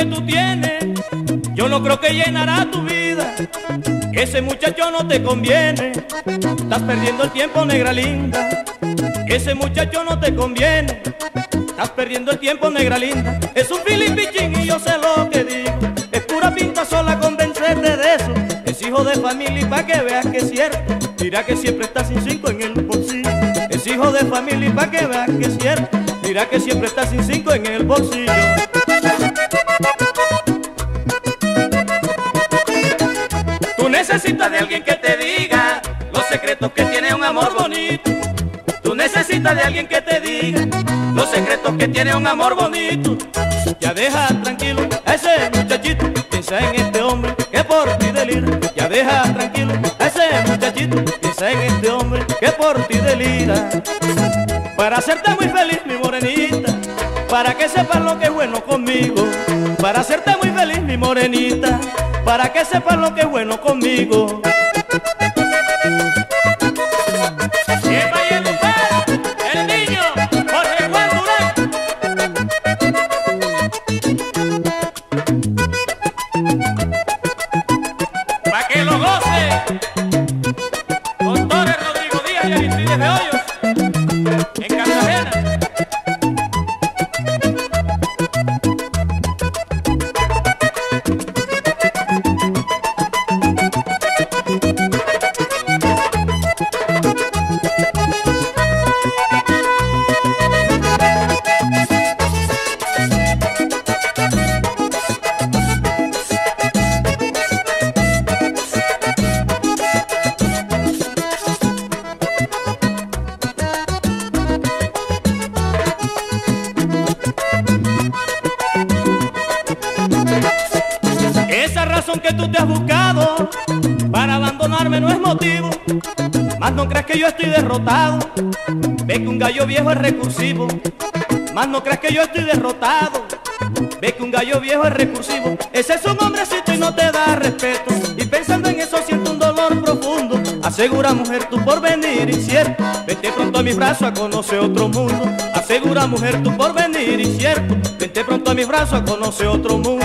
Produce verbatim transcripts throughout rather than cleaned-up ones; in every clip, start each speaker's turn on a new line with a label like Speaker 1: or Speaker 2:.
Speaker 1: que tú tienes, yo no creo que llenará tu vida. Ese muchacho no te conviene, estás perdiendo el tiempo, negra linda. Ese muchacho no te conviene, estás perdiendo el tiempo, negra linda. Es un filipichín y yo sé lo que digo, es pura pinta sola convencerte de eso. Es hijo de familia y pa' que veas que es cierto, dirá que siempre está sin cinco en el bolsillo. Es hijo de familia y pa' que veas que es cierto, dirá que siempre está sin cinco en el bolsillo. Tú necesitas de alguien que te diga los secretos que tiene un amor bonito. Tú necesitas de alguien que te diga los secretos que tiene un amor bonito. Ya deja tranquilo a ese muchachito, piensa en este hombre que por ti delira. Ya deja tranquilo a ese muchachito, piensa en este hombre que por ti delira. Para hacerte muy feliz, mi morenita, para que sepas lo que es bueno conmigo. Para hacerte muy feliz, mi morenita, para que sepas lo que es bueno conmigo. Pa' que lo goce, doctores Rodrigo Díaz y Aristides de Hoyos, en Cartagena. Esa razón que tú te has buscado para abandonarme no es motivo, más no creas que yo estoy derrotado. Ve que un gallo viejo es recursivo, más no creas que yo estoy derrotado. Ve que un gallo viejo es recursivo. Ese es un hombrecito y no te da respeto, y pensando en eso siento un dolor profundo. Asegura, mujer, tu porvenir incierto, vete pronto a mis brazos a conocer otro mundo. Asegura, mujer, tu porvenir incierto, vete pronto a mis brazos a conocer otro mundo.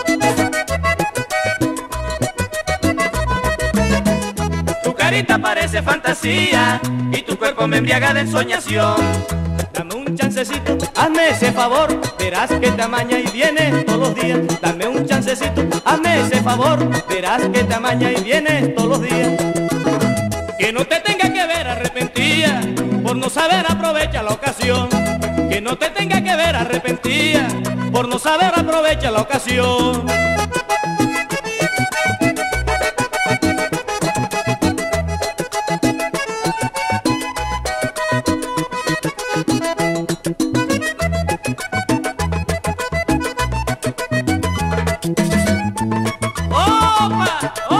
Speaker 1: Tu carita parece fantasía y tu cuerpo me embriaga de ensoñación. Dame un chancecito, hazme ese favor, verás que te amaña y vienes todos los días. Dame un chancecito, hazme ese favor, verás que te amaña y vienes todos los días. Que no te tenga que ver arrepentida por no saber aprovechar la ocasión. Que no te tenga que ver arrepentida por no saber aprovechar la ocasión. ¡Opa!